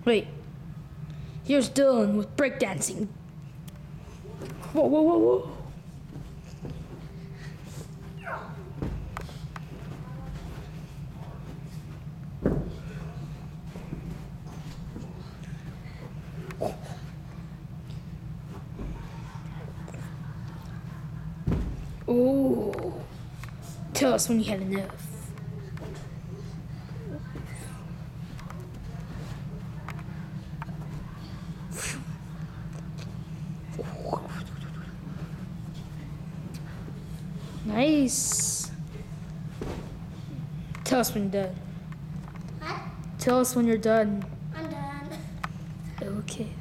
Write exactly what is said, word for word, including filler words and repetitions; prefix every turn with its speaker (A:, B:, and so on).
A: Wait. Here's Dylan with breakdancing. Whoa, whoa, whoa, whoa. Oh, tell us when you had enough. Nice. Tell us when you're done.
B: What?
A: Tell us when you're done.
B: I'm done.
A: Okay.